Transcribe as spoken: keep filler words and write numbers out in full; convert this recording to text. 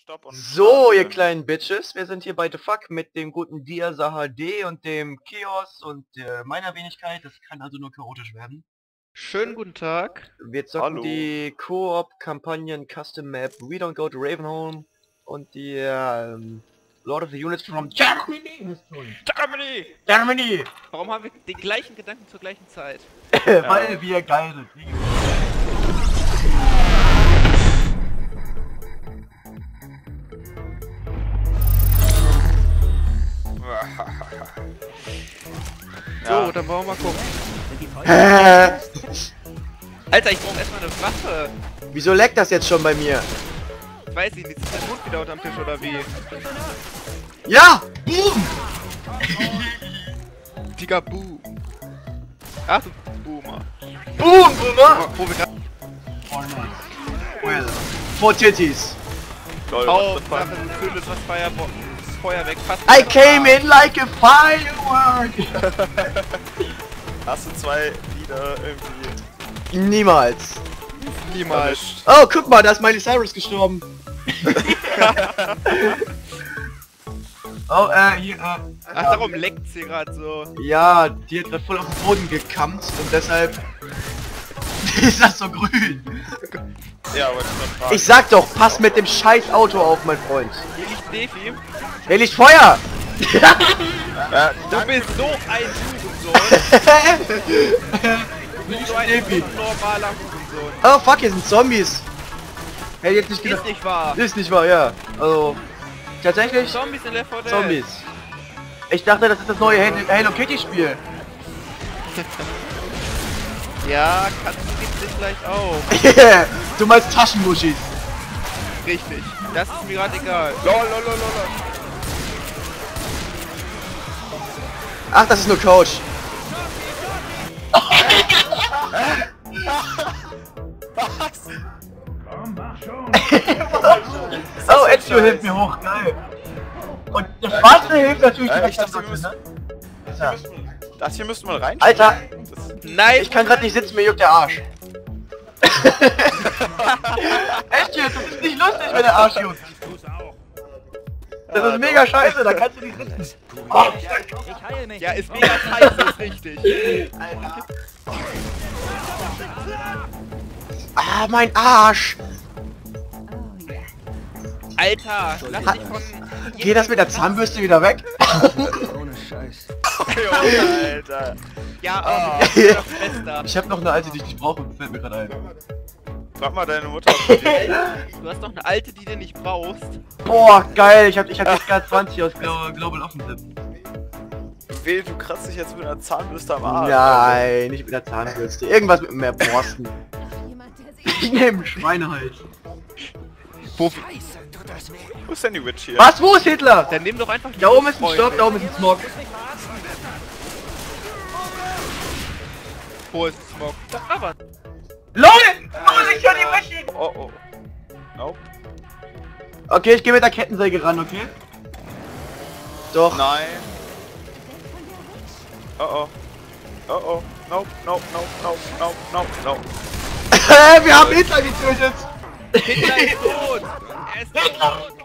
Stopp und... So, ihr kleinen Bitches, wir sind hier bei The Fuck mit dem guten Diasa H D und dem Kios und äh, meiner Wenigkeit. Das kann also nur chaotisch werden. Schönen guten Tag. Wir zocken Hallo. die Koop-Kampagnen Custom Map We Don't Go to Ravenholm und die ähm, Lord of the Units from Germany. Germany! Germany! Warum haben wir den gleichen Gedanken zur gleichen Zeit? Weil wir geil sind. So, Ja. dann wollen wir mal gucken. Hä? Alter, ich brauche erstmal eine Waffe. Wieso leckt das jetzt schon bei mir? Weiß ich nicht, ist der Mund wieder unterm Tisch oder wie? Ja! Boom! Digga, Boom. Ach du Boomer. Boom, Boomer! Wo wir gerade Well, four titties. Lol, auf, was das war. machen, füllen das Feuer, Feuer weg, passt. I came in like a firework! Hast du zwei Lieder irgendwie... Niemals. Niemals. Oh, guck mal, da ist Miley Cyrus gestorben. Oh, äh, hier, äh... Ach, darum leckt's hier gerade so. Ja, die hat gerade voll auf den Boden gekammt und deshalb... ist das so grün. Ja, aber das war Ich sag doch, pass mit dem scheiß Auto auf, mein Freund. Hier liegt Defi. Hier liegt Feuer! Ja, Du bist so ein Hurensohn. Du bist so ein Defi. normaler Hurensohn. Oh fuck, hier sind Zombies. Hätte jetzt nicht Ist gedacht. nicht wahr. Ist nicht wahr, ja. Also, tatsächlich Zombies in Left four Dead. Zombies. Ich dachte, das ist das neue Halo- Hello Kitty Spiel. Ja, Katzen gibt sich gleich auf. Du meinst Taschenmuschis. Richtig. Das ist mir gerade egal. Lol, lol, lol, lol. Ach, das ist nur Coach. Oh, Ezio hilft mir hoch, geil. Und das Wasser hilft natürlich Äh, direkt ich dachte, am wir Wasser, müssen... ne? Das hier müssten wir rein. Alter, Das, Nein! ich kann gerade nicht sitzen, mir juckt der Arsch. Echt jetzt, das ist nicht lustig, wenn der Arsch juckt. Das ist mega scheiße, da kannst du nicht sitzen. Oh, Ja, ist mega scheiße, ist richtig. ah, mein Arsch. Alter, lass dich von... Geht das mit der Zahnbürste wieder weg? Junge, Alter. Ja, Ah. aber wir sind doch Schwester. Ich hab noch eine alte, die ich nicht brauche, fällt mir gerade ein. Frag mal deine Mutter, ob die... Du hast doch eine alte, die du nicht brauchst. Boah, geil, ich hab, ich hab jetzt gerade zwanzig aus Glo Global Offensive. Weh, du kratzt dich jetzt mit einer Zahnbürste am Arsch. Nein, nicht mit der Zahnbürste. Irgendwas mit mehr Borsten. Ich nehme Schweinehals. Wo? Wo ist denn die Witch hier? Was? Wo ist Hitler? Dann nimm doch einfach die Da oben ist ein Freunde. Stopp, da oben ist ein Smog. Wo ist Smog? Da aber. LOL! Oh, ich höre die Maschine! Oh, oh. Nope. Okay, ich gehe mit der Kettensäge ran, okay? Doch. Nein. Oh, oh. Oh, oh. Nope, nope, nope, nope, nope, nope, nope. Wir haben Hitler getötet! Hitler ist tot! Er ist tot!